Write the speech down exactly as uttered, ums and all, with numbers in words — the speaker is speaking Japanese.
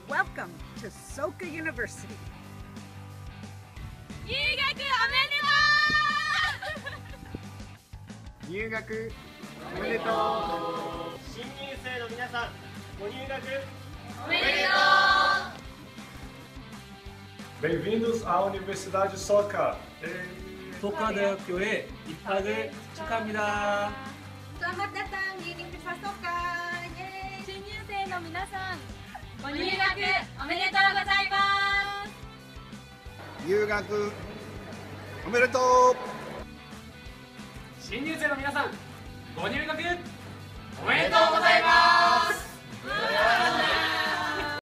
Welcome to Soka University. 入学入学おめでとう。 新入生の皆さん、ご入学おめでとう Bem-vindos à Universidade Soka. 소카대학교에 입학을 축하합니다. Selamat datang di Universitas Soka. Yeay. 新入生の皆さん、ご入学おめでとうございます。 入学おめでとう。 新入生の皆さん、ご入学おめでとうございます。